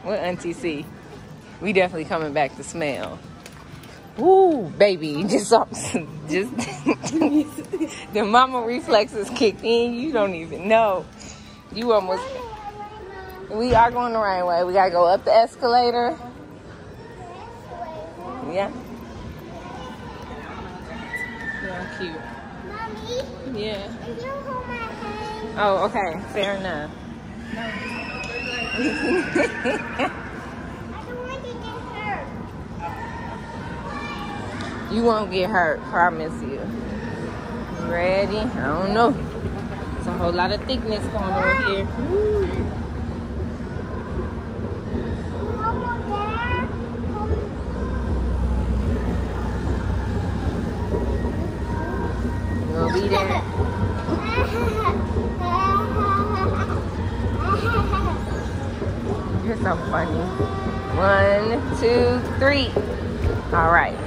What auntie see? We definitely coming back to smell. Ooh, baby, just the mama reflexes kicked in. You don't even know. You almost. We are going the right way. We gotta go up the escalator. Yeah. Yeah, cute. Mommy? Yeah. Can you hold my hand? Oh, okay. Fair enough. I don't want to get hurt. You won't get hurt, promise you. Ready? I don't know. There's a whole lot of thickness going on here. Woo. We'll be there. You're so funny. 1, 2, 3. All right.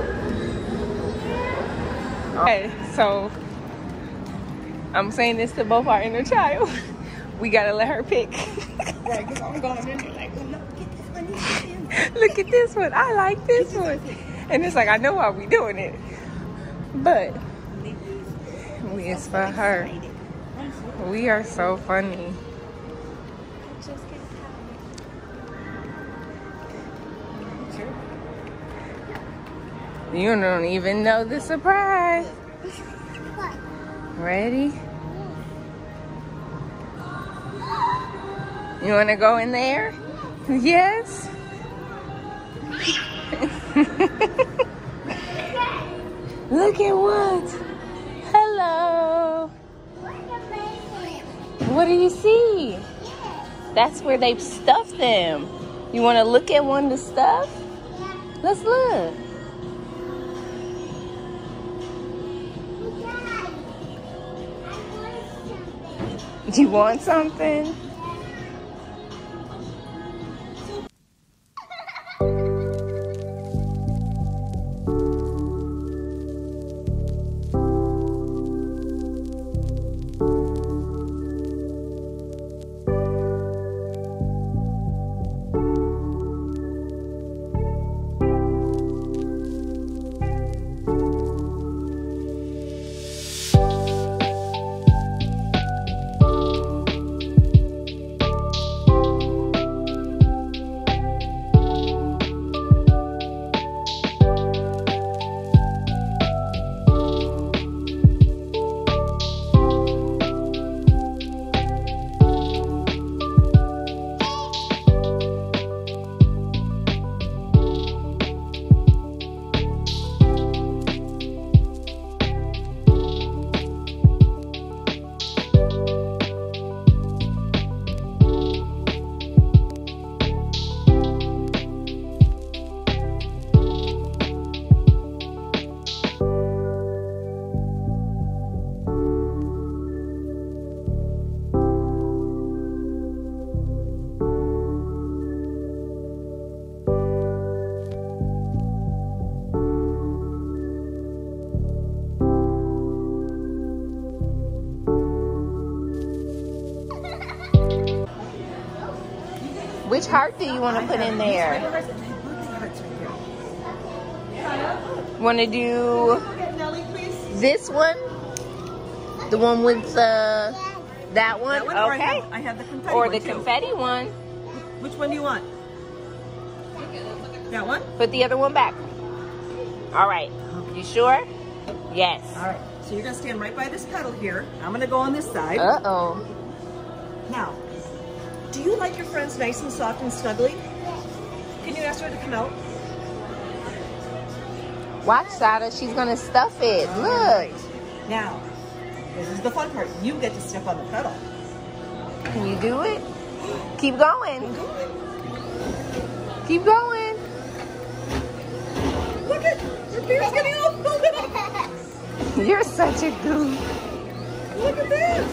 Okay, so I'm saying this to both our inner child. We gotta let her pick. Right, because I'm going in there like, look at this one. Look at this one. I like this one. And it's like, I know why we doing it. But it's for her. We are so funny. You don't even know the surprise. Ready? You want to go in there? Yes? Look at what? Hello. What do you see? That's where they've stuffed them. You want to look at one to stuff? Let's look. You want something? Which heart do you want to put in there? Want to do this one? The one with that one? Okay. I have the confetti Or one the too. confetti one. Which one do you want? That one? Put the other one back. All right. You sure? Yes. All right. So you're going to stand right by this pedal here. I'm going to go on this side. Uh-oh. Now, do you like your friends nice and soft and snuggly? Can you ask her to come out? Watch, Sada. She's going to stuff it. Look. Right. Now, this is the fun part. You get to step on the pedal. Can you do it? Keep going. Keep going. Look at your beard's getting all folded up. You're such a goof. Look at this.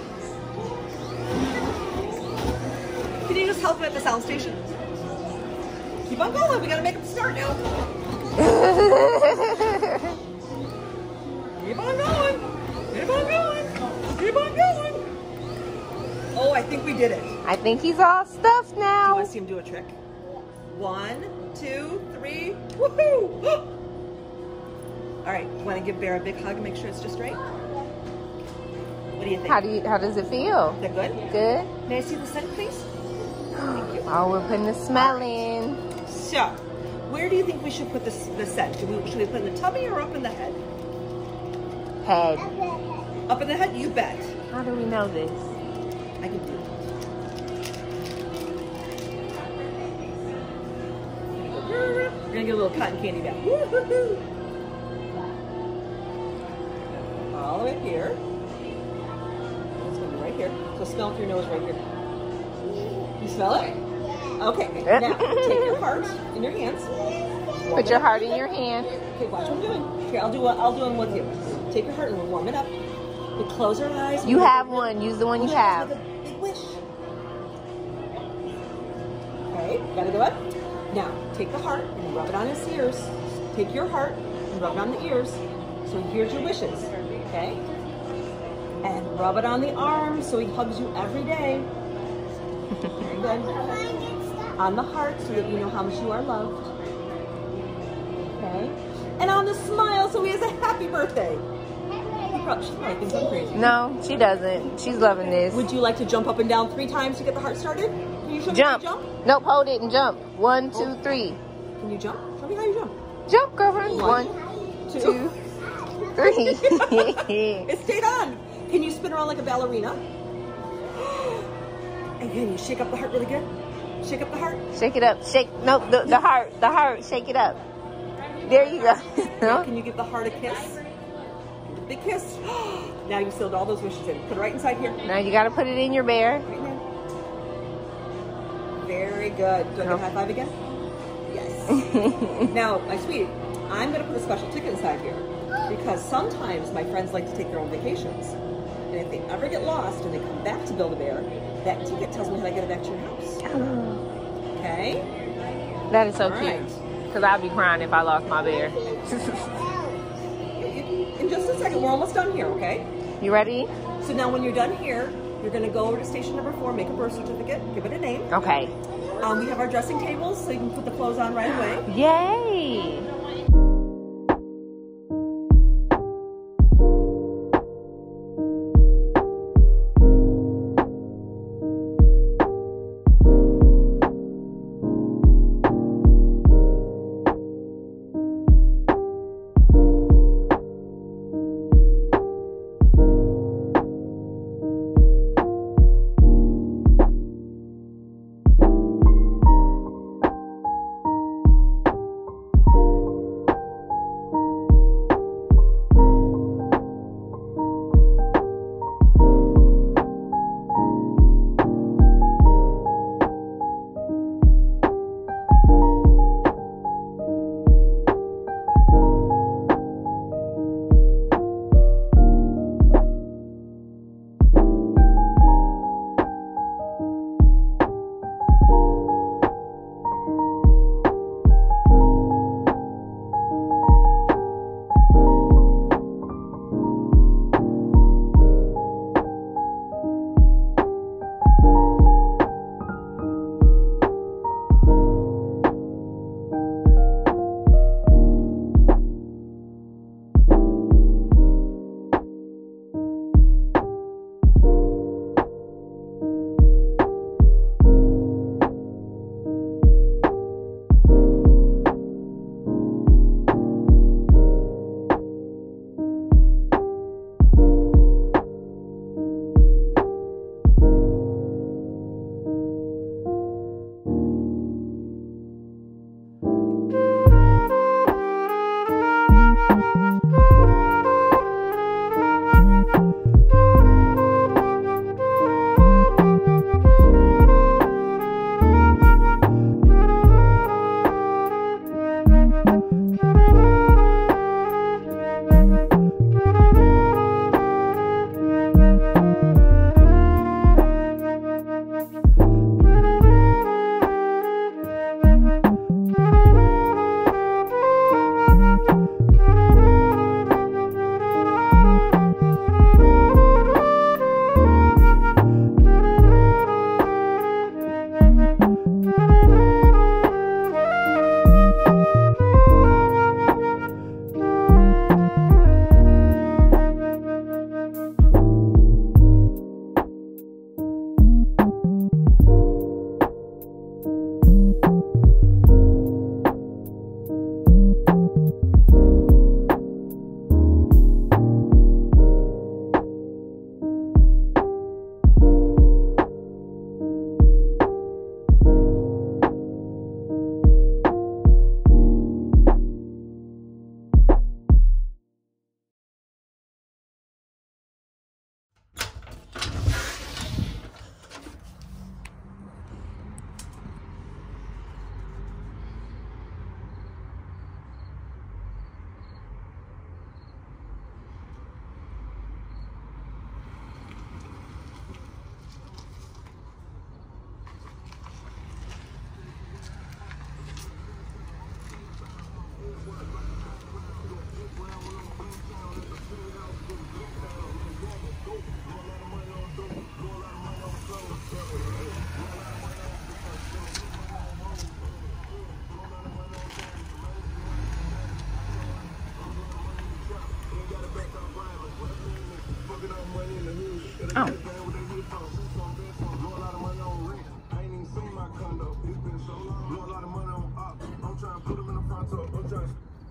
Can you just help him at the sound station? Keep on going. We got to make him start now. Keep on going. Keep on going. Keep on going. Oh, I think we did it. I think he's all stuffed Do you now. want to see him do a trick? 1, 2, 3. Woohoo! All right, want to give Bear a big hug and make sure it's just right? What do you think? How does it feel? Is that good? Good. May I see the scent, please? Oh, we're putting the smell in. So, where do you think we should put the scent? Should we put it in the tummy or up in the head? Head. Up in the head? You bet. How do we know this? I can do it. We're gonna get a little cotton candy back. Woo-hoo-hoo. All the way here. It's gonna be right here. So smell through your nose right here. You smell it? Okay. Now take your heart in your hands. Put your heart in your hand. Okay, watch what I'm doing. Here, I'll do them with you. Take your heart and we'll warm it up. We close our eyes. You have one. Use the one you have. With a big wish. Okay, gotta go up. Now, take the heart and rub it on his ears. Take your heart and rub it on the ears. So he hears your wishes. Okay? And rub it on the arm so he hugs you every day. Very good. On the heart so that you know how much you are loved. Okay? And on the smile so he has a happy birthday. She probably thinks I'm crazy. No, she doesn't. She's loving this. Would you like to jump up and down 3 times to get the heart started? Can you show me how Jump. to jump? Nope, hold it and jump. 1, 2, 3. Can you jump? Show me how you jump. Jump, girlfriend. 1, 2, 3. It stayed on. Can you spin around like a ballerina? And can you shake up the heart really good? Shake up the heart. Shake it up. Shake. Nope, the heart. The heart. Shake it up. There you go. Can you give the heart a kiss? Big kiss. Now you sealed all those wishes in. Put it right inside here. Now you got to put it in your bear. Right now. Very good. Do I get a high five again? Yes. Now, my sweetie, I'm going to put a special ticket inside here because sometimes my friends like to take their own vacations. And if they ever get lost and they come back to Build-A-Bear, that ticket tells me how to get it back to your house. Okay? That is so All cute. right. Because I'd be crying if I lost my bear. In just a second, we're almost done here, okay? You ready? So now when you're done here, you're going to go over to station number 4, make a birth certificate, give it a name. Okay. We have our dressing tables, so you can put the clothes on right away. Yay!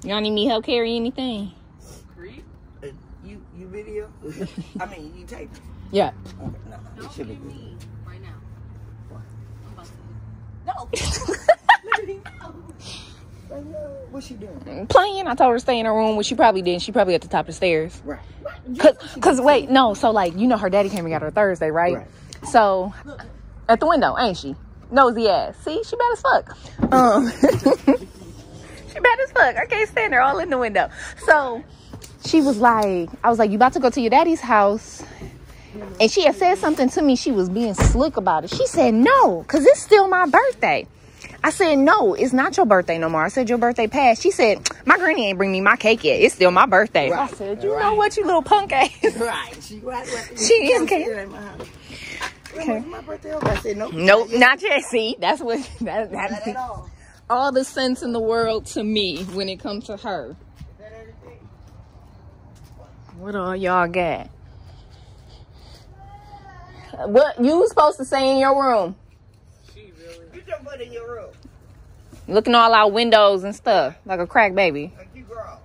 Y'all need me help carry anything? You video? I mean, you tape it? Yeah. Okay, no, it should be good. Right now. No. What's she doing? Playing. I told her to stay in her room, which she probably didn't. She probably at the top of the stairs. Right. Cause wait, no. So like, you know, her daddy came and got her Thursday, right? So at the window, ain't she? Nosy ass. See, she bad as fuck. She bad as fuck. I can't stand her all in the window. So she was like, I was like, you about to go to your daddy's house? And she had said something to me. She was being slick about it. She said, no, because it's still my birthday. I said, no, it's not your birthday no more. I said, your birthday passed. She said, my granny ain't bring me my cake yet. It's still my birthday. Right. I said, you know what, you little punk ass. Right. She didn't care. Okay. My birthday. I said, nope. Nope, not yet. See, that's what, that's at all the sense in the world to me when it comes to her. What all y'all got? What you was supposed to stay in your room? Get your butt in your room. Looking all out windows and stuff like a crack baby. Like you grow.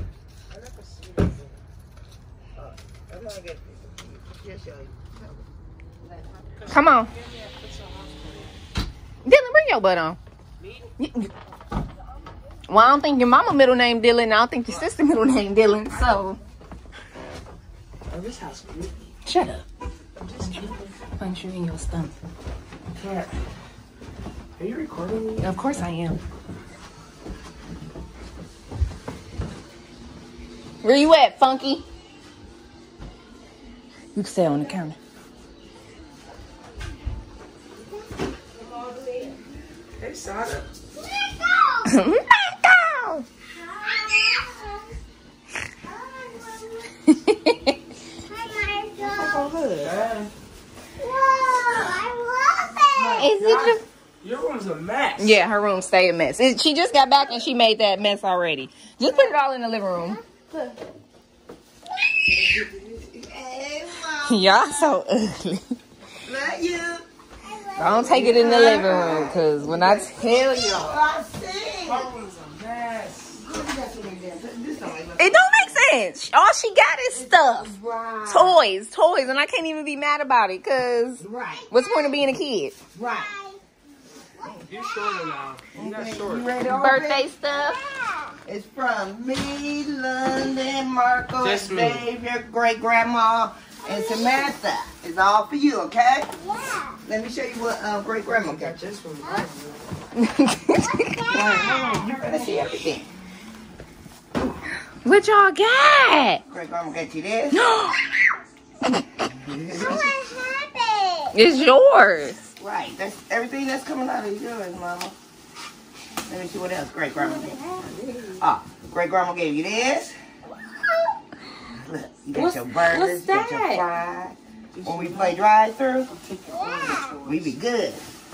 Come on, Dylan, bring your butt on. Well, I don't think your mama middle name Dylan. I don't think your sister middle name Dylan. So, This house. shut up. Punch you in your stomach. Are you recording me? Of course I am. Where you at, Funky? You can stay on the counter. Hey, Sada. Mango! Oh, good. Is it just... Your room's a mess. Yeah, her room stay a mess. She just got back and she made that mess already. Just put it all in the living room. Hey, Mom. Y'all so ugly. Love you. Don't take it in the living room, because when I tell y'all, I see. My room's a mess. it don't make sense. All she got is stuff. Right. Toys, and I can't even be mad about it, because Right. what's the point of being a kid? Right. You're shorter now. You're not short. You ready to Birthday stuff. It's from me, Londyn, Marco, Just me. Xavier, great grandma, and Samantha. It's all for you, okay? Yeah. Let me show you what great grandma got. Just from You're gonna see everything. What y'all got? Great grandma got you this. What happened? It's yours. Right. That's everything that's coming out of yours, Mama. Let me see what else great grandma gave you. Great grandma gave you this. Look, you got your burgers, you got your fries. When we play drive-through, we be good.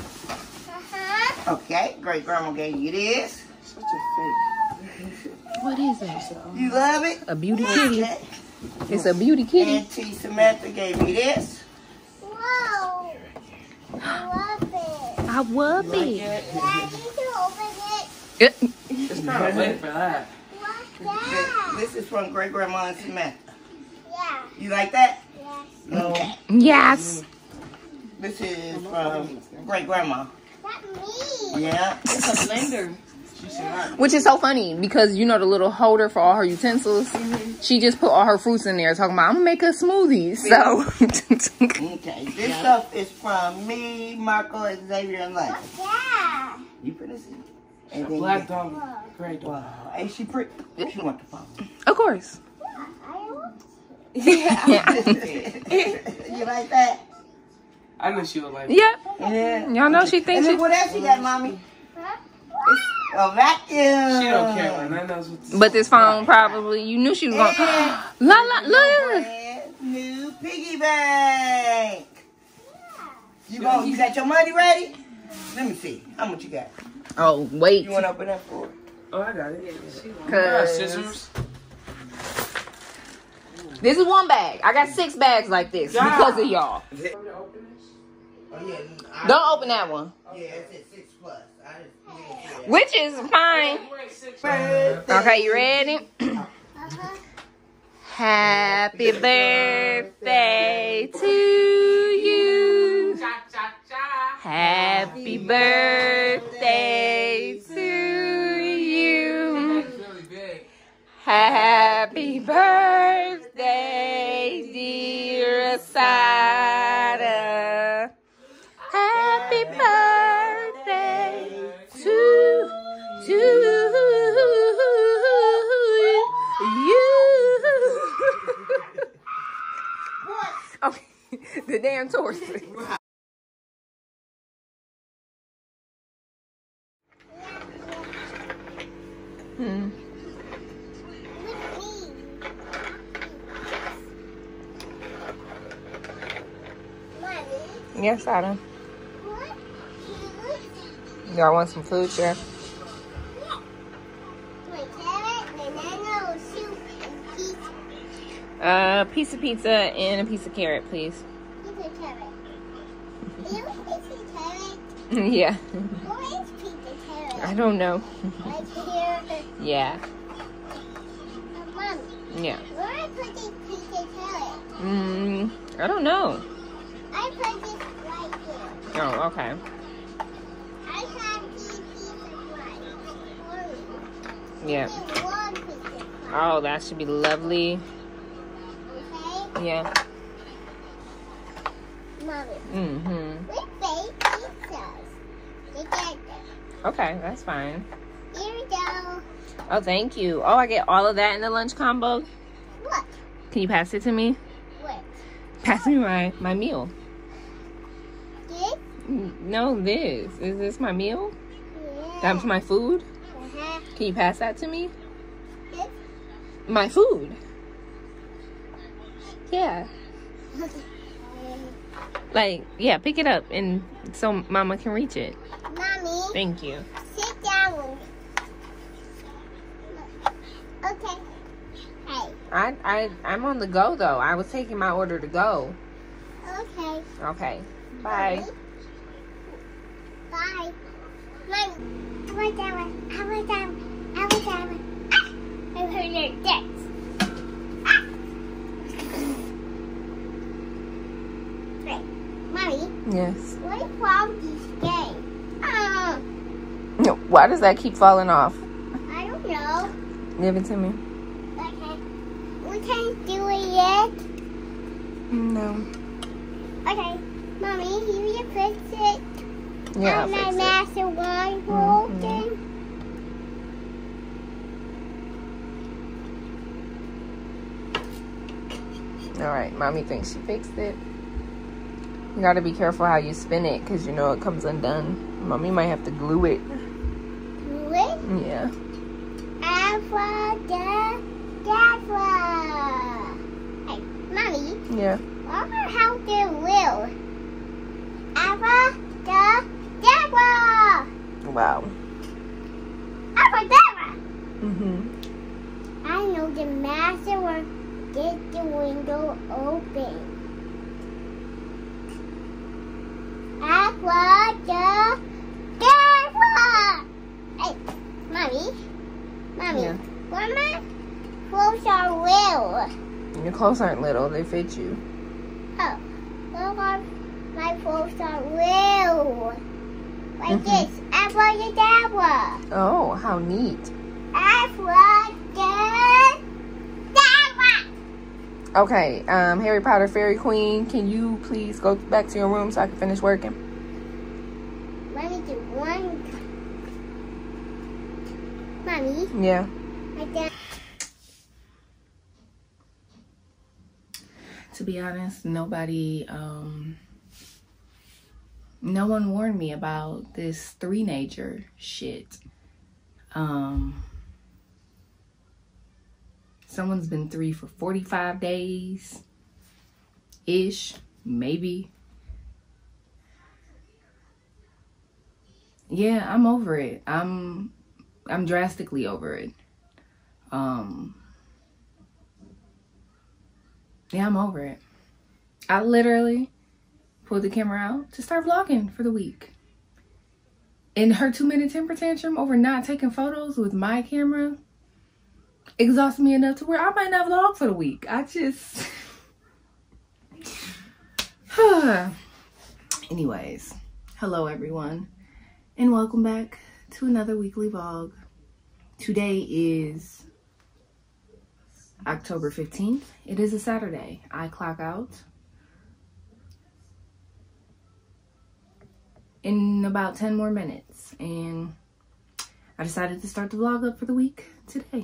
Okay, great grandma gave you this. such a fake. What is it? You love it? A beauty kitty. Okay. It's a beauty kitty. Auntie Samantha gave you this. Whoa. I love it. I love it. Dad, need to open it. It's kind of late for that. What's that? This is from great grandma and Samantha. Yeah. You like that? Yes. Okay. Yes. This is from great grandma. That me. Yeah. It's a blender. She said that. Which is so funny because you know the little holder for all her utensils. She just put all her fruits in there, talking about I'm gonna make a smoothie. So Okay. This stuff is from me, Marco, Xavier, and Londyn. What's that? You finna see. A And then black you dog. Gray dog. wow. Ain't she pretty? She want the phone. of course. I You like that? I knew she would like it. Yeah. Yeah. Y'all know she And thinks then she. what else you got, mommy? It's a vacuum. She don't care, man. That knows what to But this phone probably you knew she was going. La la look. Brand new piggy bank. You got your money ready? Let me see. How much you got? Oh wait. You want to open that for her? Oh, I got it. Cause Scissors. this is one bag. I got 6 bags like this because of y'all. Oh, yeah. Don't open that one. Yeah, it's at 6 plus. I just, Which is fine. Okay, you ready? Happy birthday to you. Happy birthday to you. Happy birthday, dear Asata. Happy birthday to you. Okay, the damn tortoise. Yes, Adam. Y'all want some food, Chef? A piece of pizza and a piece of carrot, please. Piece of carrot. You piece of carrot? Yeah. Where is piece of carrot? I don't know. Right here. Yeah. Mom, Yeah. where I put this piece of carrot? I don't know. I put this right here. Oh, okay. I have these pieces right. Yeah. One piece of carrot. Oh, that should be lovely. Okay? Yeah. Mommy, Mm-hmm. we bake pizzas together. Okay, that's fine. Here we go. Oh, thank you. Oh, I get all of that in the lunch combo. What? Can you pass it to me? What? Pass me my meal. This? No, this. Is this my meal? Yeah. That's my food? Uh-huh. Can you pass that to me? This? My food. Yeah. Like, yeah, pick it up and so Mama can reach it. Mommy, Thank you. sit down. Okay. Hey. I'm on the go though. I was taking my order to go. Okay. Okay. Bye. Bye. Mommy. I want that one. I want that one. I want that one. I heard your dance. Hey, Mommy, Yes. what is wrong with this game? No, why does that keep falling off? I don't know. Give it to me. Okay. We can't do it yet. No. Okay. Mommy, here you fix it. Yeah, I'll And my fix it. master one broken. Alright, Mommy thinks she fixed it. You gotta be careful how you spin it because you know it comes undone. Mommy might have to glue it. Do it. Yeah. Abracadabra. Hey, Mommy, Yeah. wonder how they will. Abracadabra. Wow. Abracadabra. Mm-hmm. I know the master will get the window open. Abracadabra. Hey, Mommy. Mommy, Yeah. where my clothes are real? Your clothes aren't little, they fit you. Oh, look at my clothes are real. Like this, abracadabra. Oh, how neat. Abracadabra. Okay, Harry Potter Fairy Queen, can you please go back to your room so I can finish working? Let me do one. Mommy, Yeah. like that. To be honest, nobody, no one warned me about this three-nager shit. Someone's been 3 for 45 days ish, maybe. Yeah, I'm over it. I'm drastically over it. Yeah, I'm over it. I literally pulled the camera out to start vlogging for the week. And her 2-minute temper tantrum over not taking photos with my camera exhausted me enough to where I might not vlog for the week. I just... Anyways, hello everyone, and welcome back to another weekly vlog. Today is October 15th. It is a Saturday. I clock out in about 10 more minutes, and I decided to start the vlog up for the week today.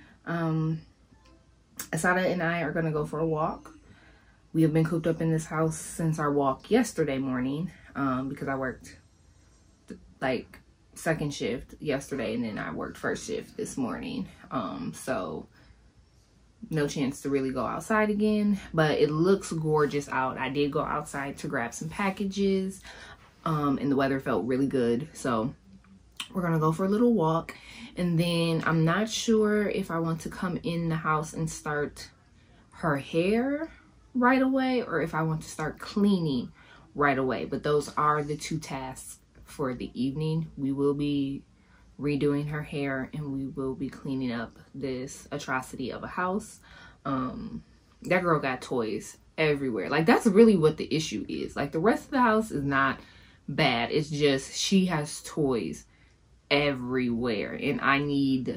Assata and I are gonna go for a walk. We have been cooped up in this house since our walk yesterday morning, because I worked like second shift yesterday and then I worked first shift this morning. So no chance to really go outside again, but it looks gorgeous out. I did go outside to grab some packages, and the weather felt really good. So we're gonna go for a little walk, and then I'm not sure if I want to come in the house and start her hair right away or if I want to start cleaning right away. But those are the two tasks for the evening. We will be redoing her hair and we will be cleaning up this atrocity of a house. That girl got toys everywhere. Like, that's really what the issue is. Like, the rest of the house is not bad. It's just she has toys everywhere, and I need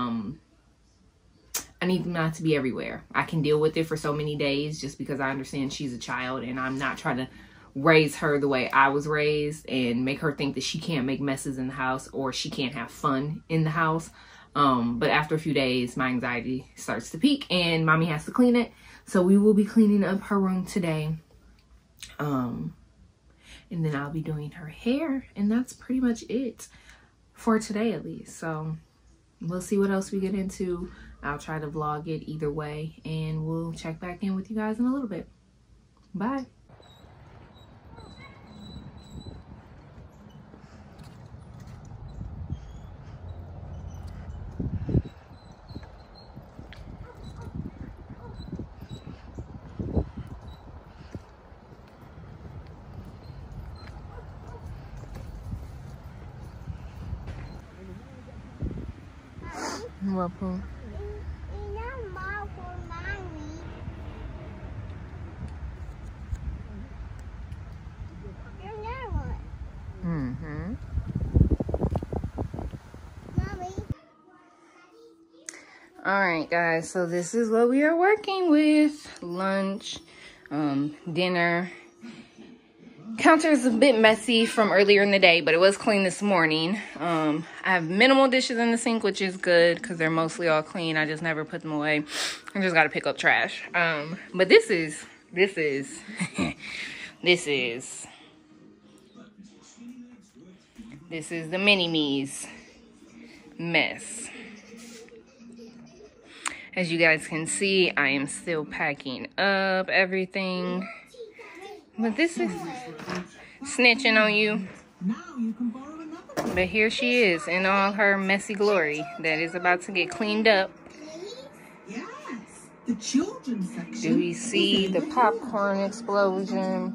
them not to be everywhere. I can deal with it for so many days just because I understand she's a child and I'm not trying to raise her the way I was raised and make her think that she can't make messes in the house or she can't have fun in the house. But after a few days, my anxiety starts to peak and mommy has to clean it. So we will be cleaning up her room today. And then I'll be doing her hair, and that's pretty much it for today, at least. So we'll see what else we get into. I'll try to vlog it either way, and we'll check back in with you guys in a little bit. Bye. What, Pooh? All right, guys, so this is what we are working with. Lunch, dinner. Counter is a bit messy from earlier in the day, but it was clean this morning. I have minimal dishes in the sink, which is good because they're mostly all clean. I just never put them away. I just got to pick up trash. But this is the mini-me's mess. As you guys can see, I am still packing up everything. But this is snitching on you. But here she is in all her messy glory that is about to get cleaned up. Do you see the popcorn explosion?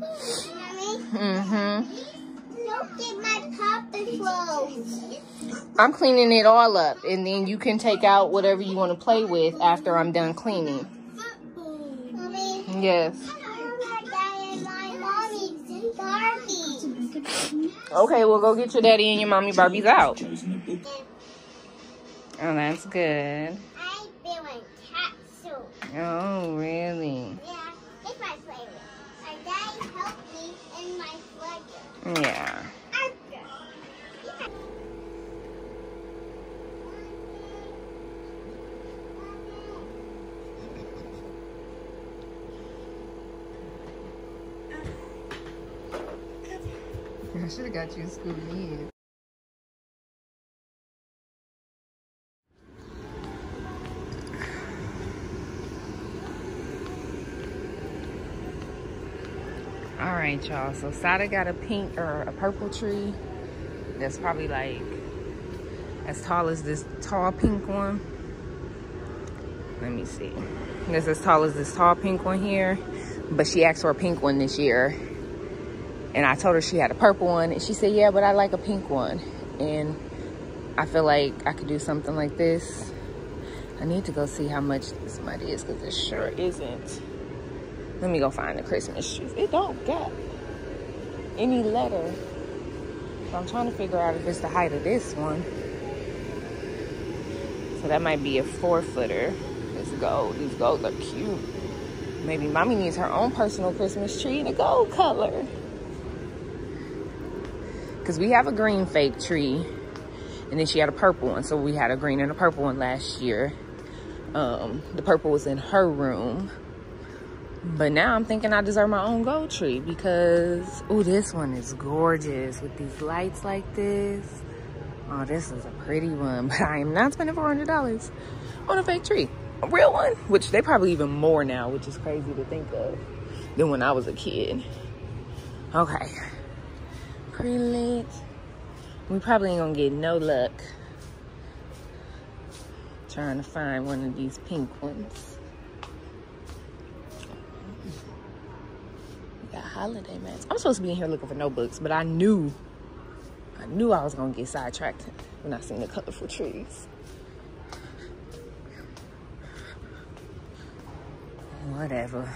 Look at my pop explosion. I'm cleaning it all up, and then you can take out whatever you want to play with after I'm done cleaning. Mommy, Yes. Okay, we'll go get your daddy and your mommy Barbies out. Oh, that's good. I'm feeling cat soup. Oh, really? Yeah, it's my favorite. My dad helped me in my pleasure. Yeah. I should have got you a Scooby in. All right, y'all. So Sada got a pink or a purple tree that's probably like as tall as this tall pink one. Let me see. That's as tall as this tall pink one here. But she asked for a pink one this year. And I told her she had a purple one, and she said, yeah, but I like a pink one. And I feel like I could do something like this. I need to go see how much this mud is, because it sure isn't. Let me go find the Christmas trees. It don't got any letter. So I'm trying to figure out if it's the height of this one. So that might be a 4-footer. This gold. These golds are cute. Maybe mommy needs her own personal Christmas tree in a gold color. Because we have a green fake tree. And then she had a purple one. So we had a green and a purple one last year. The purple was in her room. But now I'm thinking I deserve my own gold tree. Because, oh, this one is gorgeous. With these lights like this. Oh, this is a pretty one. But I am not spending $400 on a fake tree. A real one. Which they probably even more now. Which is crazy to think of. Than when I was a kid. Okay. Pretty lit. We probably ain't gonna get no luck trying to find one of these pink ones. We got holiday mats. I'm supposed to be in here looking for notebooks, but I knew I was gonna get sidetracked when I seen the colorful trees. Whatever.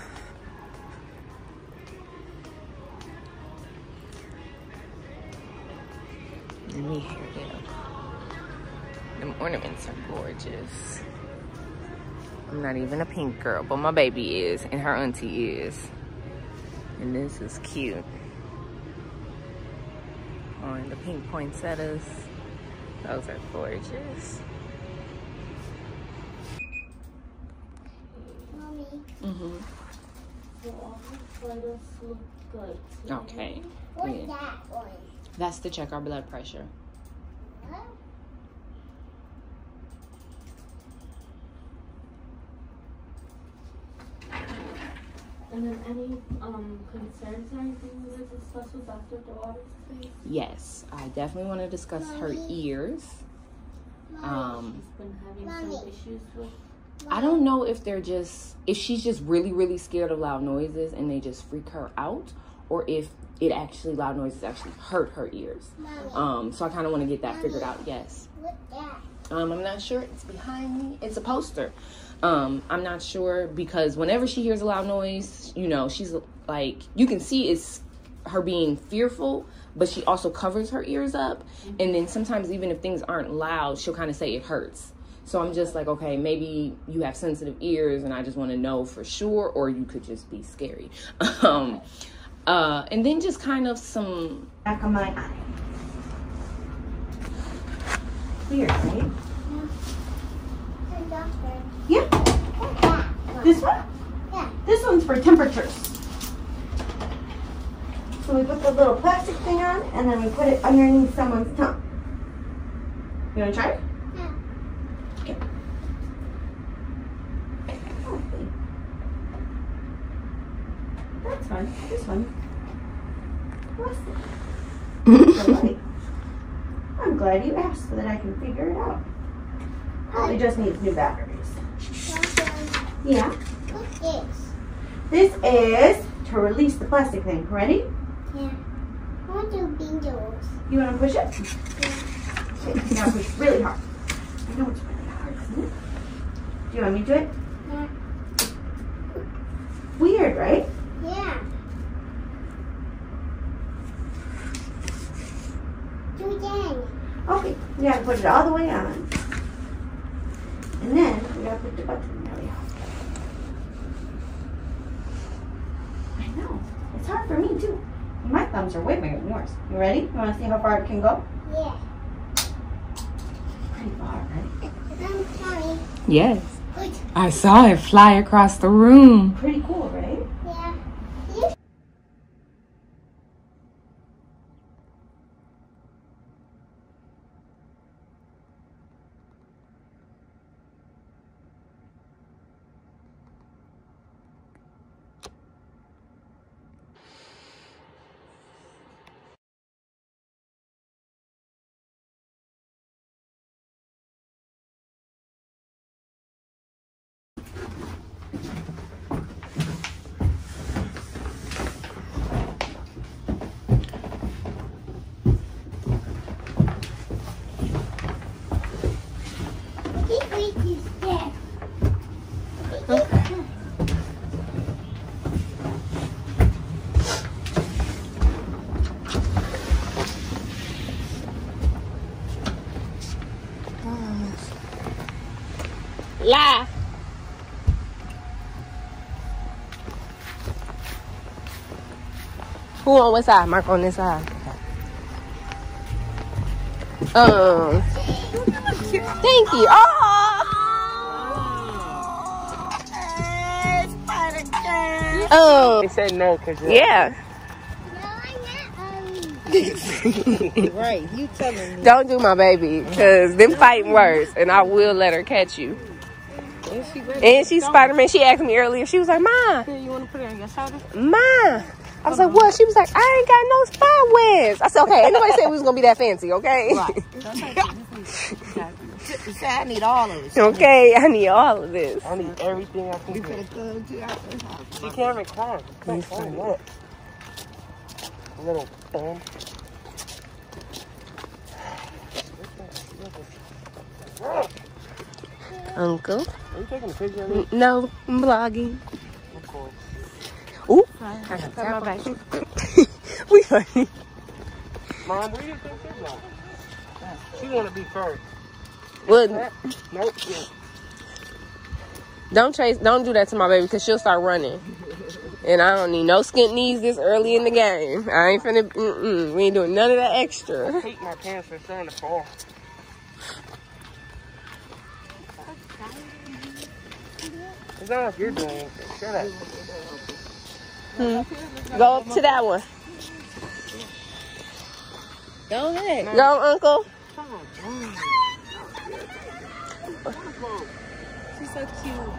Let me hear them. Them ornaments are gorgeous. I'm not even a pink girl, but my baby is, and her auntie is. And this is cute. Oh, and the pink poinsettias. Those are gorgeous. Mommy. Mm-hmm. All the photos look good. Okay. What's Yeah. that one? That's to check our blood pressure. Huh? And then any concerns or anything we would discuss with Dr. Waters, please? Yes, I definitely want to discuss her ears. She's been having some issues with. I don't know if she's just really, really scared of loud noises and they just freak her out, or if loud noises actually hurt her ears. So I kind of want to get that figured out. Yes. What's that? I'm not sure. It's behind me. It's a poster. I'm not sure because whenever she hears a loud noise, you know, she's like, you can see it's her being fearful, but she also covers her ears up. And then sometimes even if things aren't loud, she'll kind of say it hurts. So I'm just like, okay, maybe you have sensitive ears and I just want to know for sure, or you could just be scary. And then just kind of some Back of my eye. Weird, right? The doctor. Yeah. What's that one? This one? Yeah. This one's for temperatures. So we put the little plastic thing on, and then we put it underneath someone's tongue. You want to try it? Yeah. Okay. That's fine. This one. What's it? Right. I'm glad you asked so that I can figure it out. Probably just needs new batteries. Doctor, Yeah. what's this? This is to release the plastic thing. Ready? Yeah. I want to do bingos. You want to push it? Yeah. Okay, now push really hard. I know it's really hard, isn't it? Do you want me to do it? Yeah. Weird, right? Yeah. Do it again. Okay, we gotta put it all the way on. And then we gotta put the button really hard. I know. It's hard for me too. My thumbs are way bigger than yours. You ready? You wanna see how far it can go? Yeah. Pretty far, right? I'm sorry. Yes. Good. I saw it fly across the room. Pretty cool, right? Yeah. Lie. Who on what side? Mark on this side. Thank you. Oh. They said no because Yeah. Right, you telling me. Don't do my baby, because them fighting words, and I will let her catch you. And she's Spider-Man. She asked me earlier. She was like, "Ma, You want to put it on your shoulder? Ma." I was like, "What?" She was like, "I ain't got no spy webs." I said, "Okay." Ain't nobody said we was gonna be that fancy, okay? Right. You said I need all of it. Okay, I need all of this. I need everything I can get. She can't even climb. Look. Little thumb. Uncle? Are you taking a picture of me? No, I'm vlogging. Of course. Ooh, I got to my back. We funny. Mom, where do you think she's going? She want to be first. Well, Nope. don't do that to my baby, because she'll start running. And I don't need no skint knees this early in the game. I ain't finna, we ain't doing none of that extra. I hate my pants are starting to fall. It's not like you're doing anything. Shut up. Go up to that one. Go ahead. Go, Uncle. She's so cute.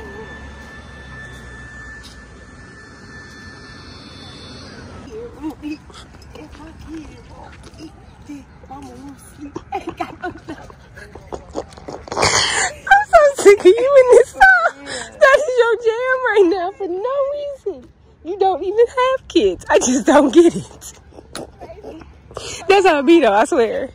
I'm so sick of you in this song. That is your jam right now for no reason. You don't even have kids. I just don't get it. That's how it be though, I swear.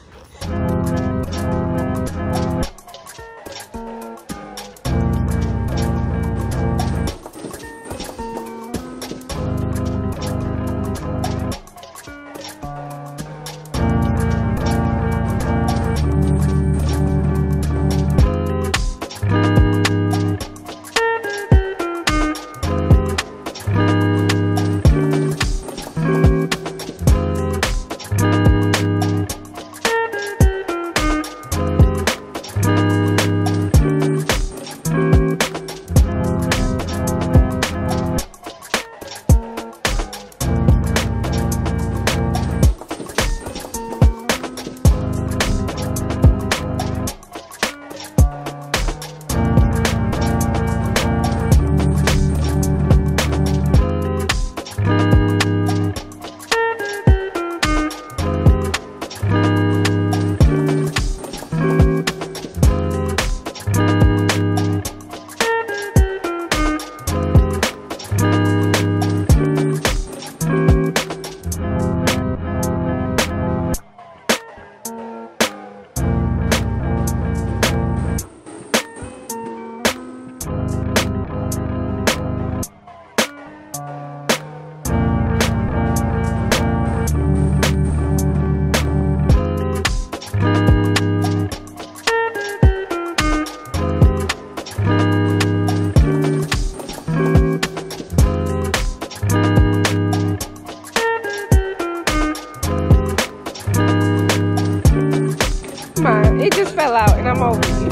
It just fell out and I'm over you.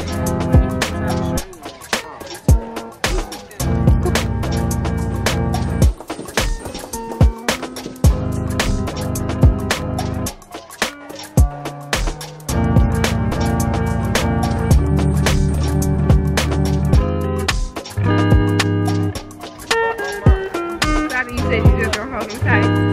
You said you just gonna hold them tight.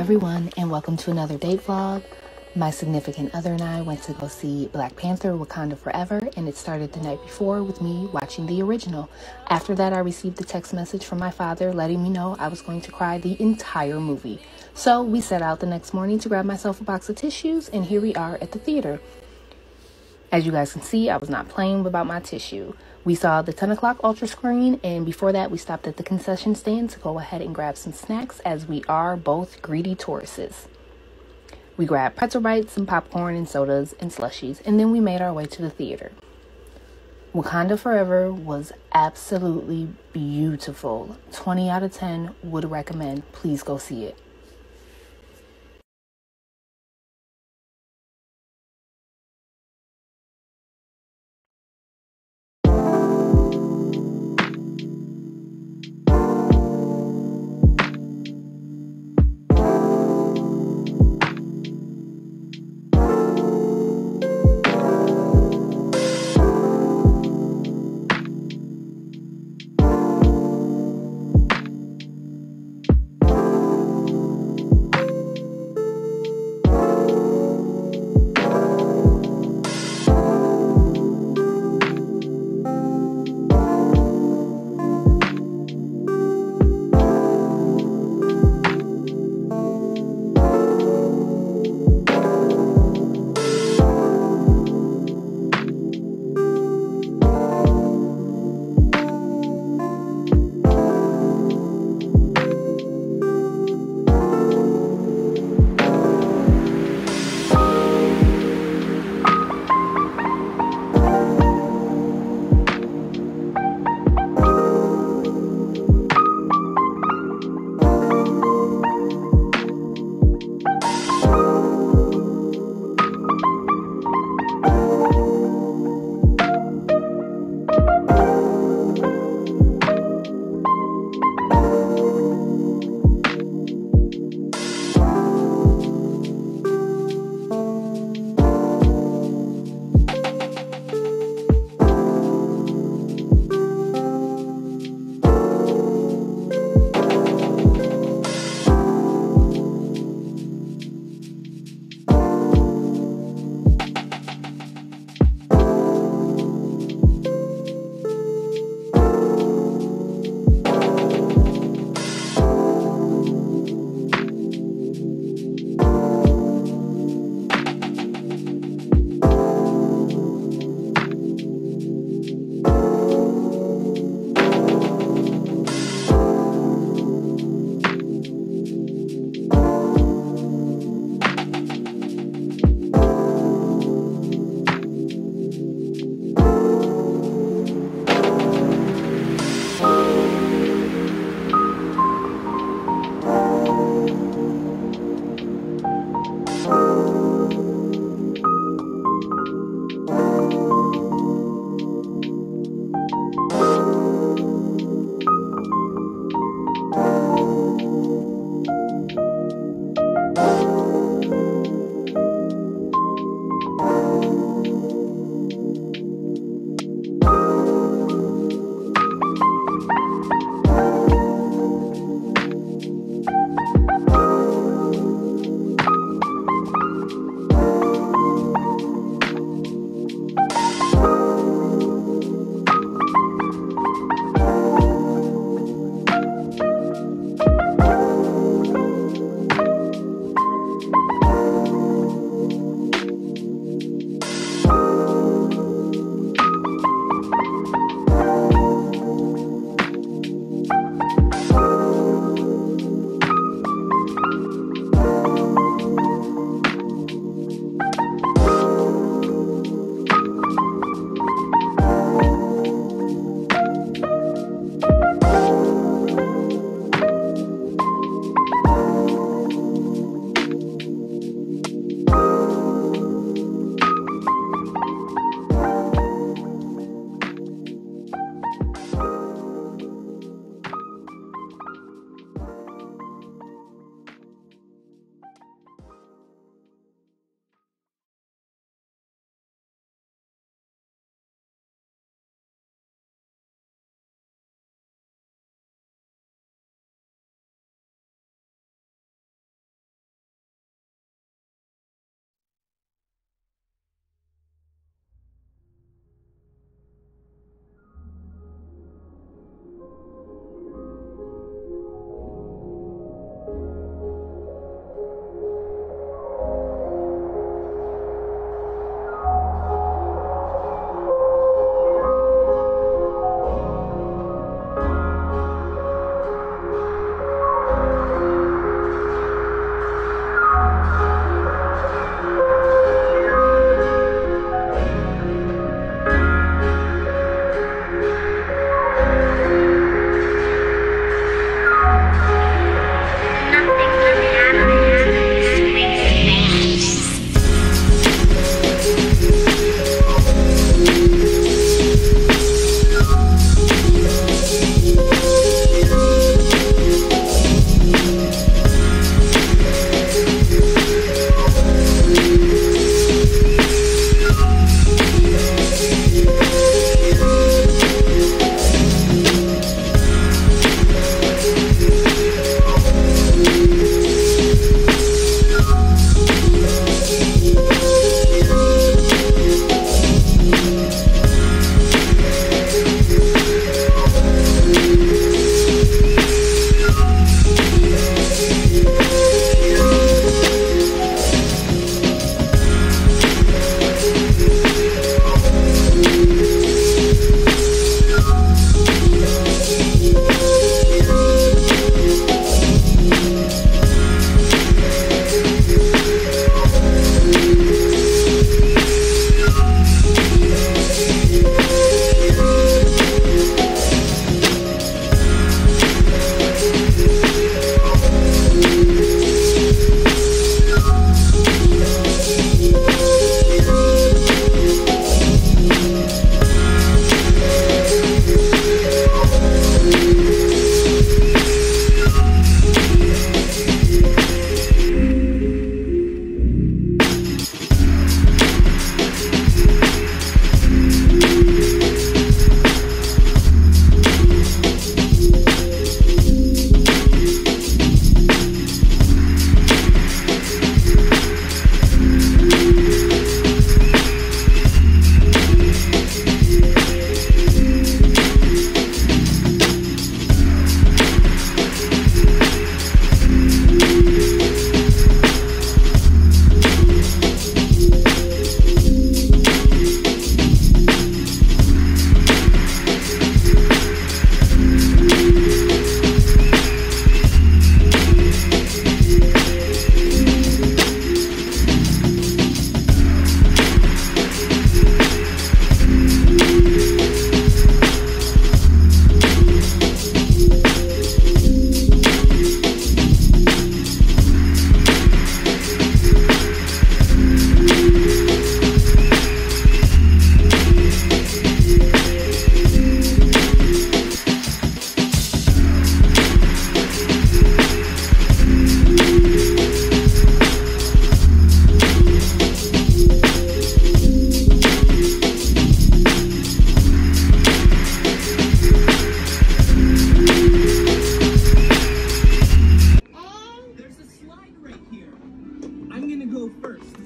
everyone, and welcome to another date vlog. My significant other and I went to go see Black Panther: Wakanda Forever, and it started the night before with me watching the original. After that, I received a text message from my father letting me know I was going to cry the entire movie. So we set out the next morning to grab myself a box of tissues, and here we are at the theater. As you guys can see, I was not playing about my tissue. We saw the 10 o'clock ultra screen, and before that we stopped at the concession stand to go ahead and grab some snacks, as we are both greedy Tauruses. We grabbed pretzel bites and popcorn and sodas and slushies, and then we made our way to the theater. Wakanda Forever was absolutely beautiful. 20 out of 10 would recommend. Please go see it.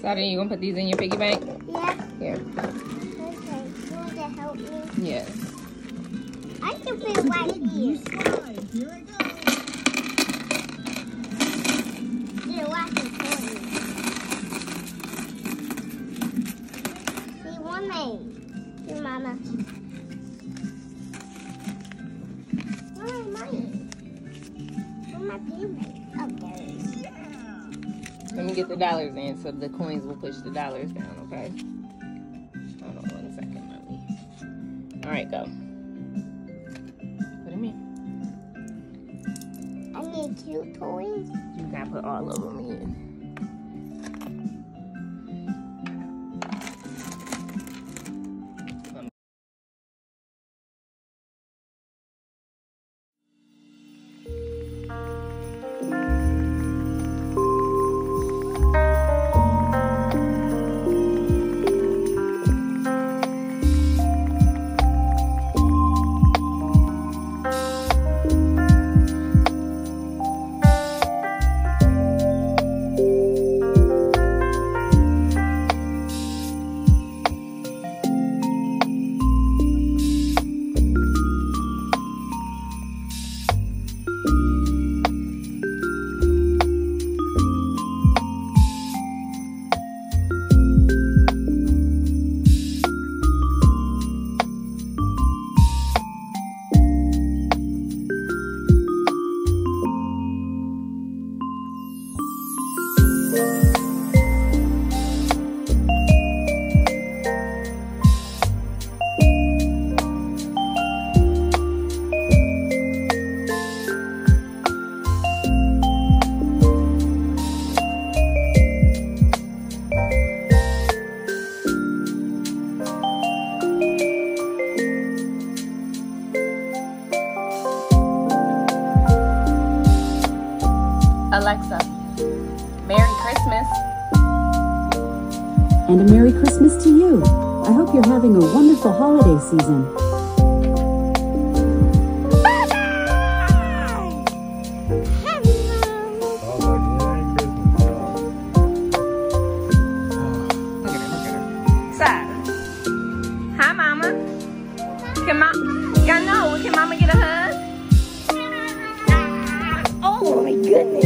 Saturday, you gonna put these in your piggy bank? Yeah. Here. Okay. You want to help me? Yes. I can put it right here. Here I go. Here, watch it for me. See, one made. Here, Mama. Where are mine? Where are my piggy? Oh, there it is. Let me get the dollars in so the coins will push the dollars down, okay? Hold on 1 second, mommy. All right, go. Put them in. I need 2 toys. You gotta put all of them in. Alexa, Merry Christmas. And a Merry Christmas to you. I hope you're having a wonderful holiday season. Hi, Mama. Can Mama get a hug? Oh my goodness.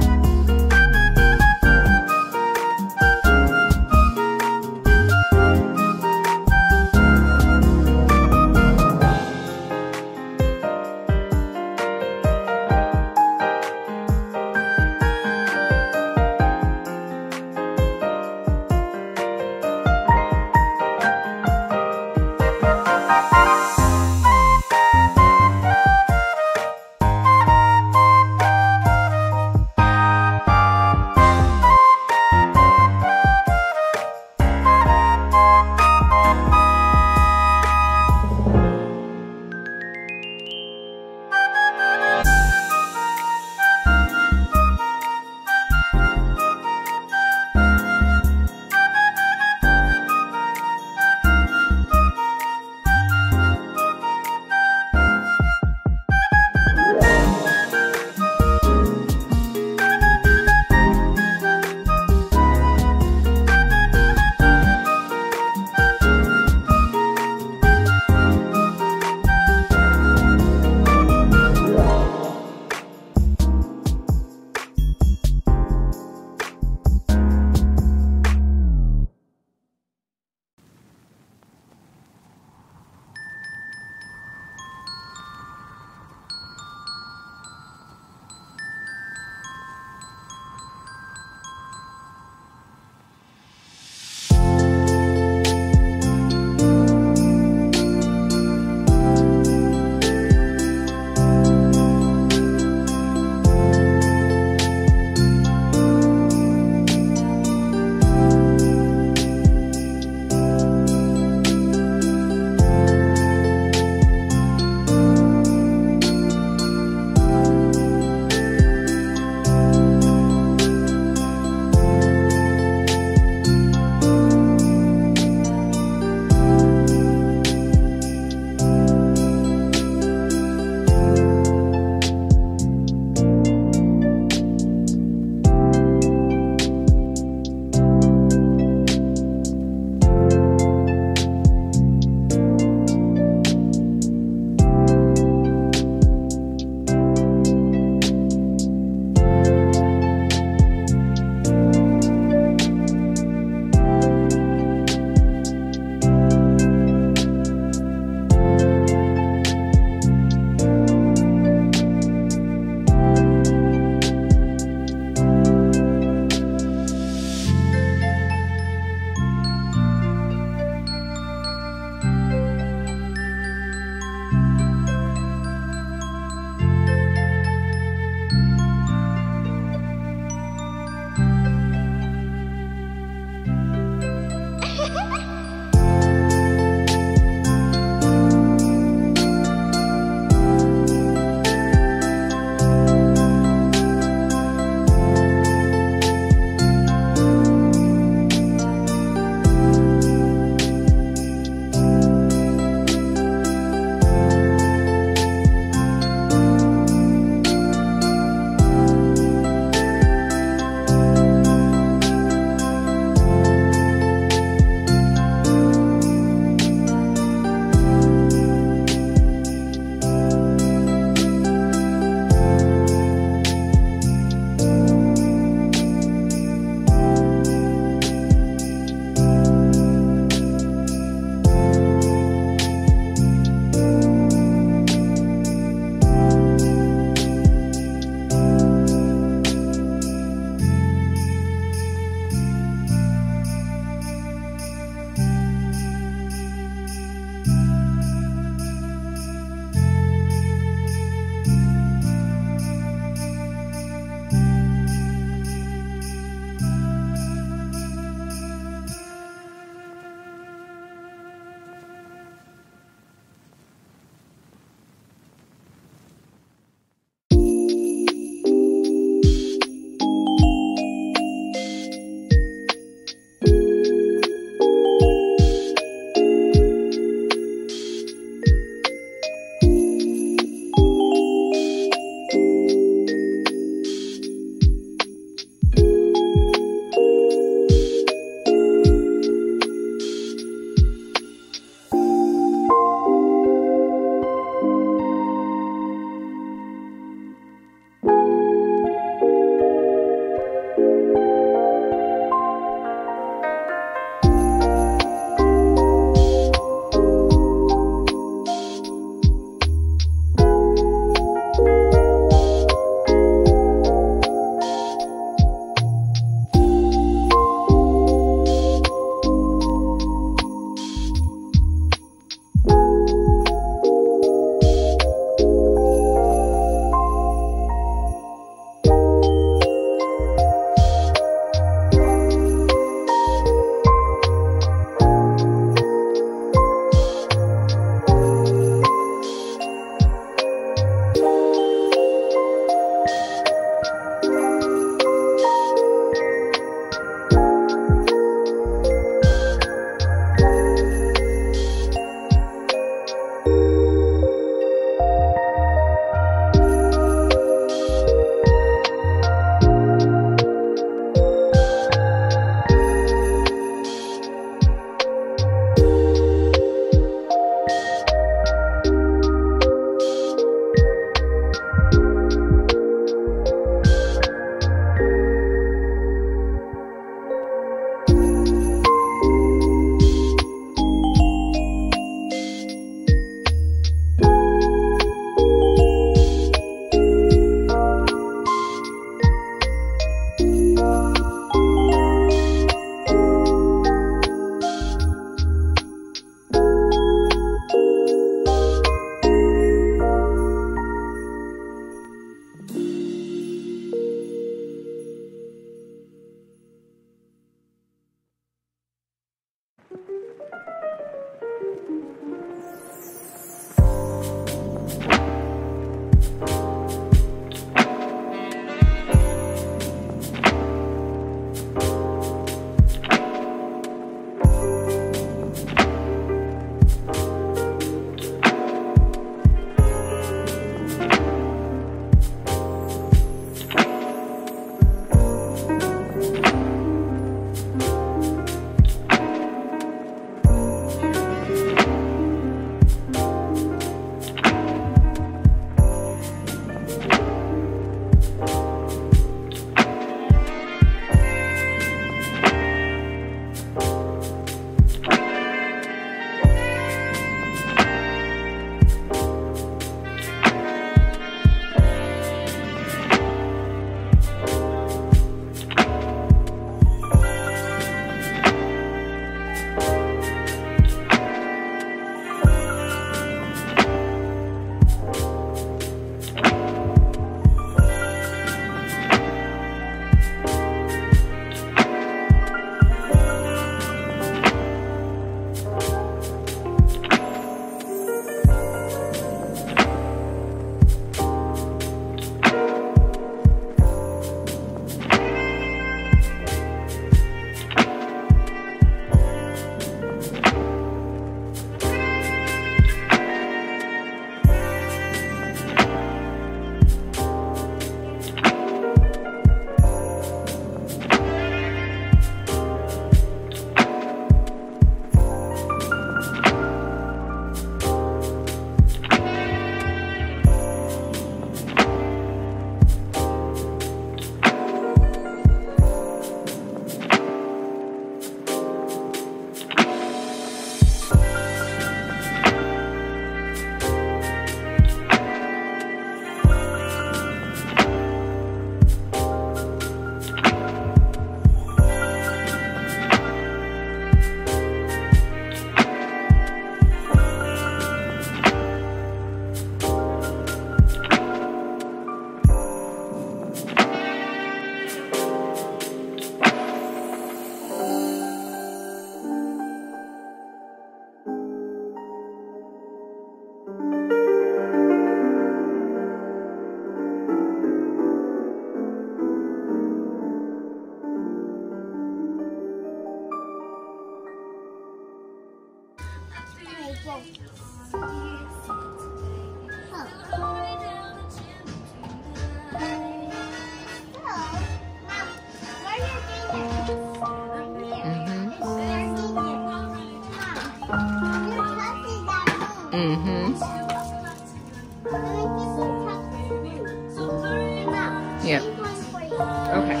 Yeah. Okay.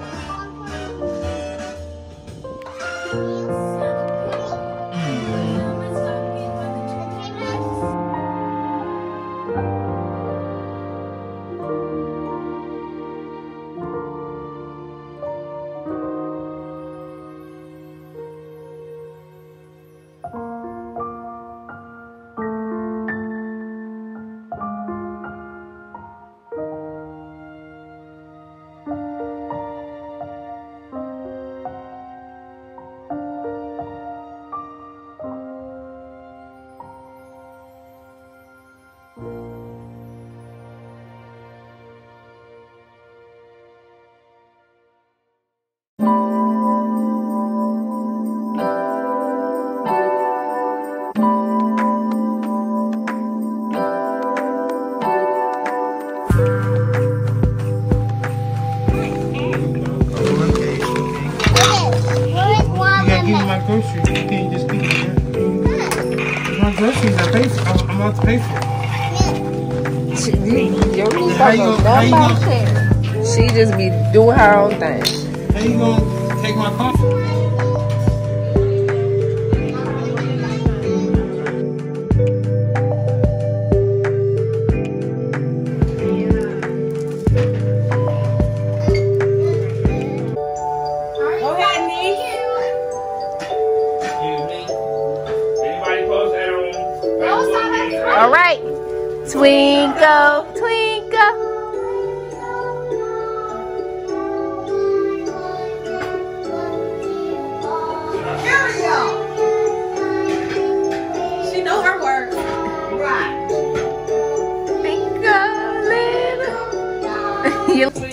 Groceries. You can't just keep it there. My groceries, I'm about to pay for it. She just be doing her own thing. How you gonna take my coffee? All right. Twinkle, twinkle. She know her work. Right. Twinkle, little.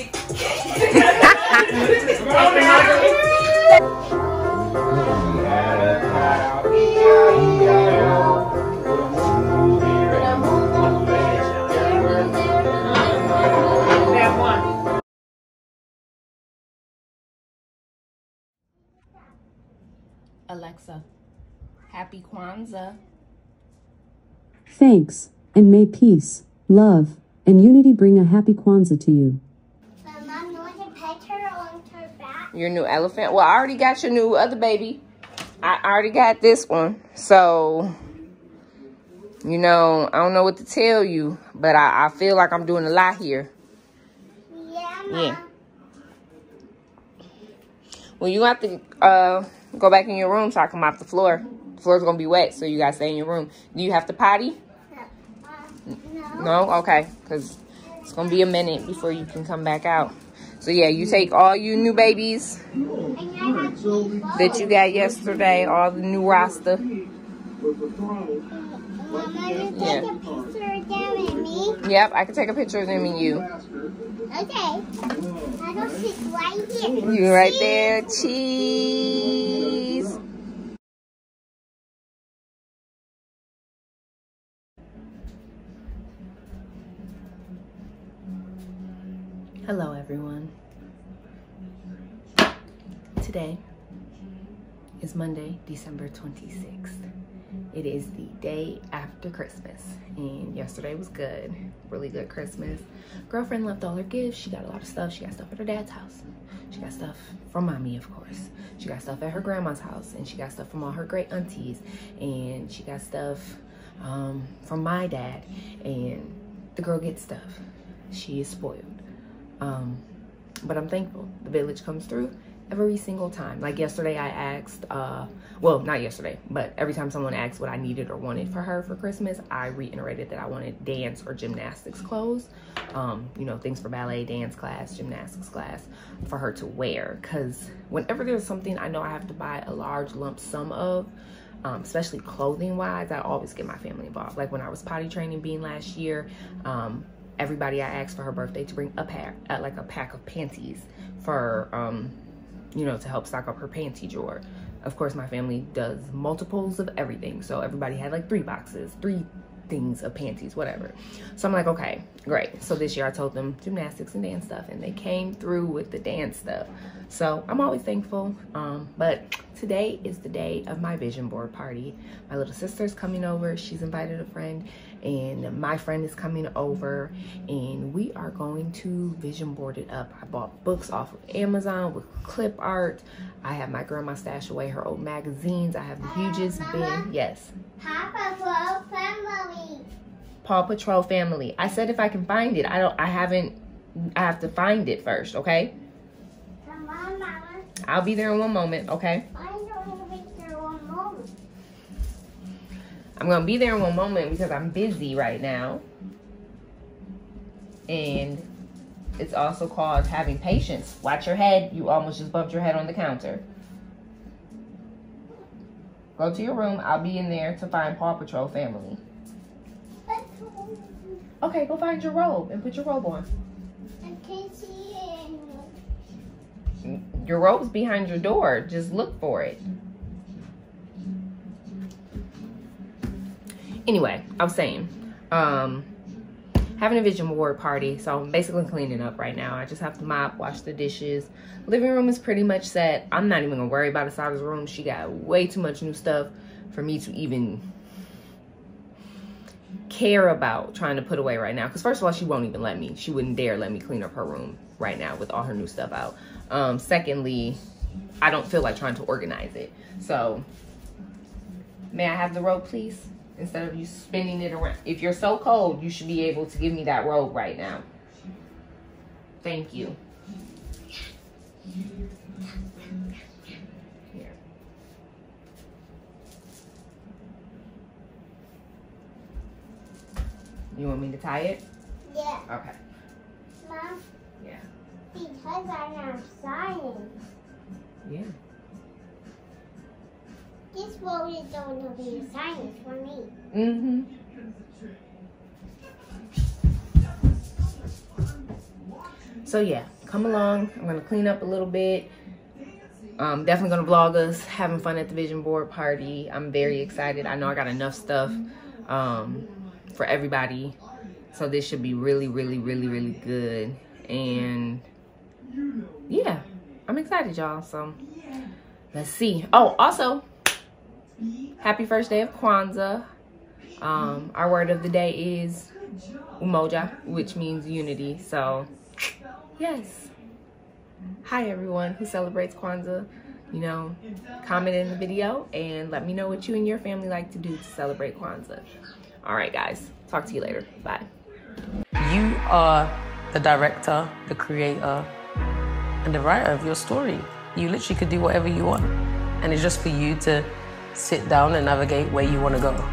Alexa, happy Kwanzaa. Thanks, and may peace, love, and unity bring a happy Kwanzaa to you. Mom, you want to pet her on her back? Your new elephant? Well, I already got your new other baby. I already got this one. So, you know, I don't know what to tell you, but I feel like I'm doing a lot here. Yeah, Mom. Yeah. Well, you have to go back in your room so I can mop the floor. The floor's going to be wet, so you got to stay in your room. Do you have to potty? No. No? Okay. Because it's going to be a minute before you can come back out. So, yeah, you take all you new babies that you got yesterday, all the new roster. Mama, you take a picture of them and me? Yep, I can take a picture of them and you. Okay. I don't sit right here. You right there. Cheese. Hello, everyone. Today is Monday, December 26th. It is the day after Christmas, and yesterday was good. Really good Christmas. Girlfriend left all her gifts. She got a lot of stuff. She got stuff at her dad's house. She got stuff from mommy, of course. She got stuff at her grandma's house, and she got stuff from all her great aunties, and she got stuff from my dad, and the girl gets stuff. She is spoiled. But I'm thankful. The village comes through every single time. Like yesterday I asked, well, not yesterday, but every time someone asked what I needed or wanted for her for Christmas, I reiterated that I wanted dance or gymnastics clothes. You know, things for ballet, dance class, gymnastics class for her to wear. Because whenever there's something I know I have to buy a large lump sum of, especially clothing wise, I always get my family involved. Like when I was potty training Bean last year, everybody I asked for her birthday to bring a pack of panties for, you know, to help stock up her panty drawer. of course, my family does multiples of everything. So everybody had like 3 boxes, 3 things of panties, whatever. So I'm like, okay, great. So this year I told them gymnastics and dance stuff, and they came through with the dance stuff. So I'm always thankful. But today is the day of my vision board party. My little sister's coming over. She's invited a friend, and my friend is coming over, and we are going to vision board it up. I bought books off of Amazon with clip art. I have my grandma stash away her old magazines. I have the hugest bin. Yes. Paw Patrol Family. Paw Patrol Family. I said if I can find it. I have to find it first, okay? Come on, Mama. I'll be there in 1 moment, okay? I don't want to be there 1 moment. I'm gonna be there in 1 moment because I'm busy right now. And it's also called having patience. Watch your head. You almost just bumped your head on the counter. Go to your room. I'll be in there to find Paw Patrol Family. Okay, go find your robe and put your robe on. I can't see it. Your robe's behind your door. Just look for it. Anyway, I was saying, having a vision board party. So I'm basically cleaning up right now. I just have to mop, wash the dishes. Living room is pretty much set. I'm not even gonna worry about Assatas' room. She got way too much new stuff for me to even care about trying to put away right now. Because first of all, she won't even let me. She wouldn't dare let me clean up her room right now with all her new stuff out. Secondly, I don't feel like trying to organize it. So, may I have the robe, please? Instead of you spinning it around. If you're so cold, you should be able to give me that robe right now. Thank you. Here. You want me to tie it? Yeah. Okay. Mom, Yeah. because I have science, Yeah. this road is going to be a science for me. Mm-hmm. So yeah, come along. I'm gonna clean up a little bit. Definitely gonna vlog us having fun at the vision board party. I'm very excited. I know I got enough stuff for everybody, so this should be really, really, really, really good. And yeah, I'm excited, y'all. So let's see. Oh, also, happy first day of Kwanzaa. Our word of the day is umoja, which means unity. So yes. Hi everyone who celebrates Kwanzaa. You know, comment in the video and let me know what you and your family like to do to celebrate Kwanzaa. All right, guys. Talk to you later. Bye. You are the director, the creator, and the writer of your story. You literally could do whatever you want. And it's just for you to sit down and navigate where you want to go.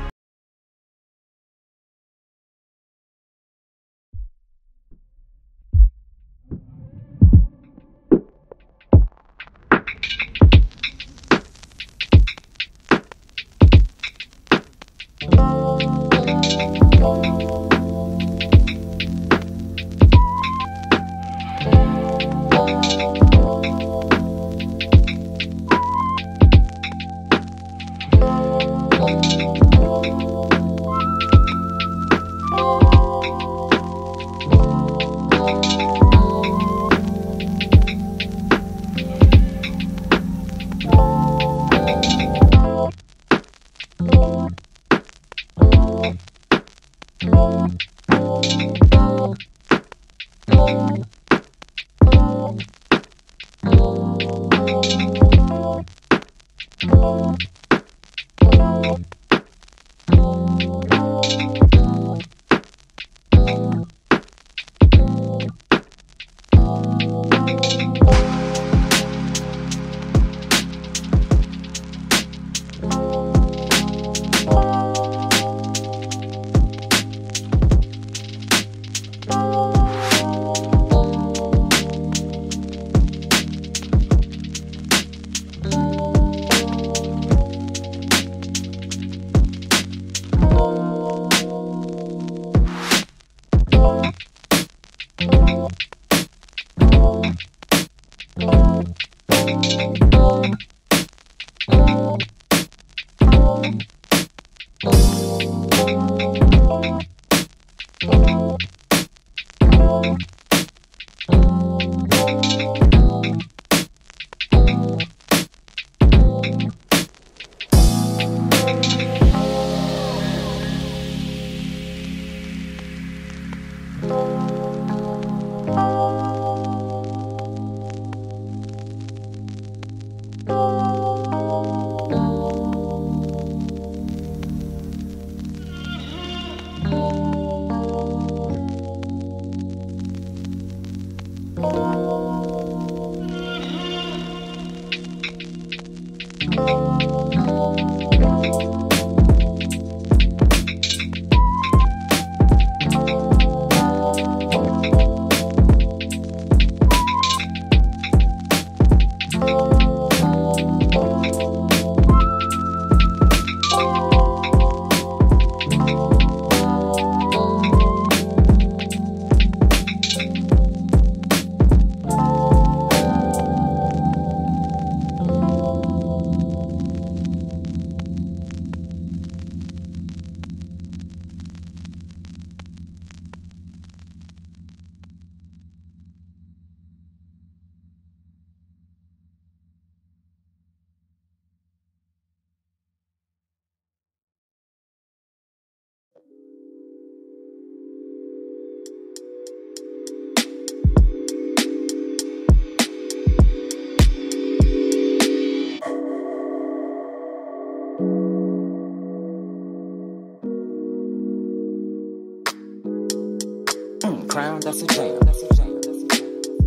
Crown, that's a jam. That's a jam. That's a jam.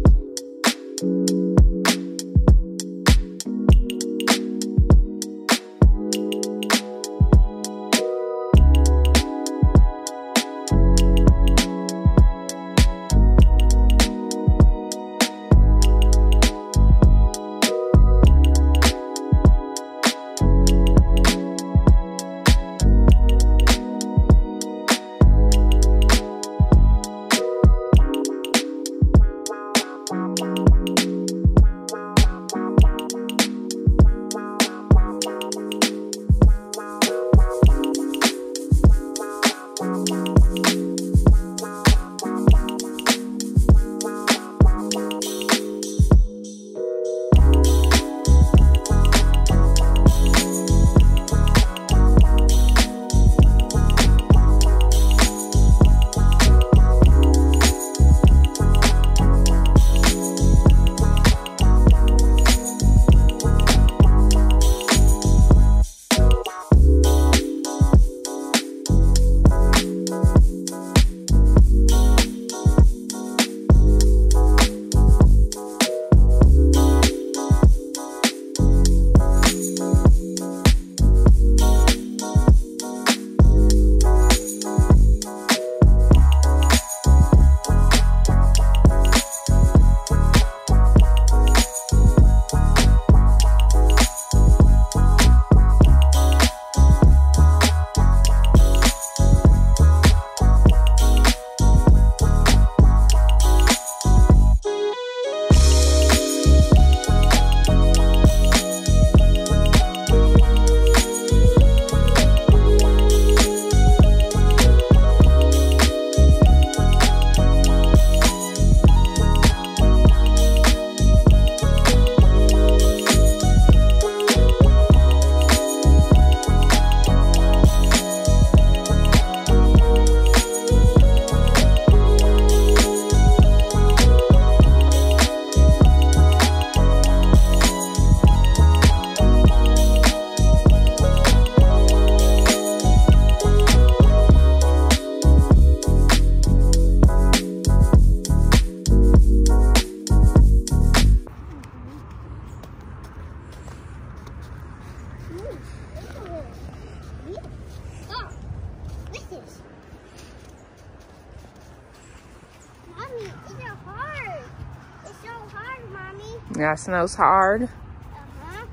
Yeah, snow's hard. Uh-huh.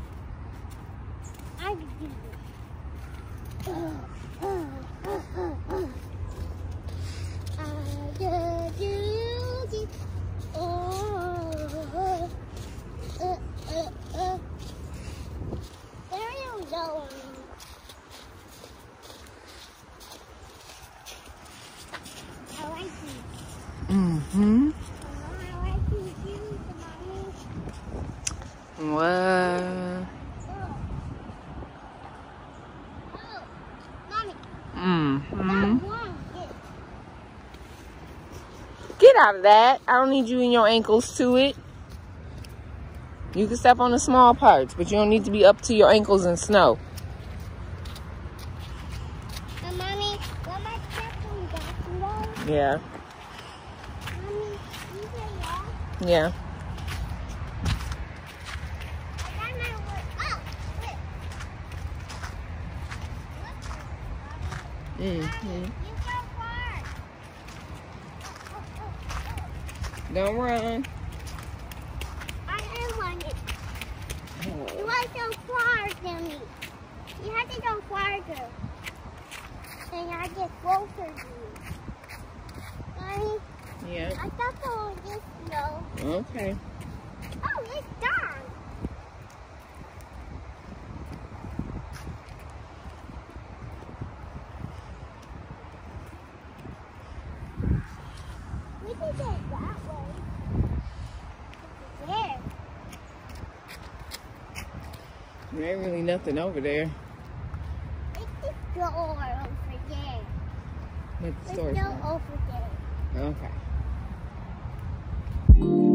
I can do this. Mm-hmm. What? Mm-hmm. Get out of that. I don't need you in your ankles to it. You can step on the small parts, but you don't need to be up to your ankles in snow. Mommy, what my step on that snow? Yeah. Mommy, you say yeah? Yeah. I got my word. Oh, wait. Mm-hmm. You go far. Don't run. I didn't want it. You went so far than me. You have to go farther. And I get closer to you. Mommy, Yeah. I thought the one this snow. Okay. Oh, it's done. We can go that way. There. There ain't really nothing over there. It's the door over there. But the It's store's still not. over there. Okay.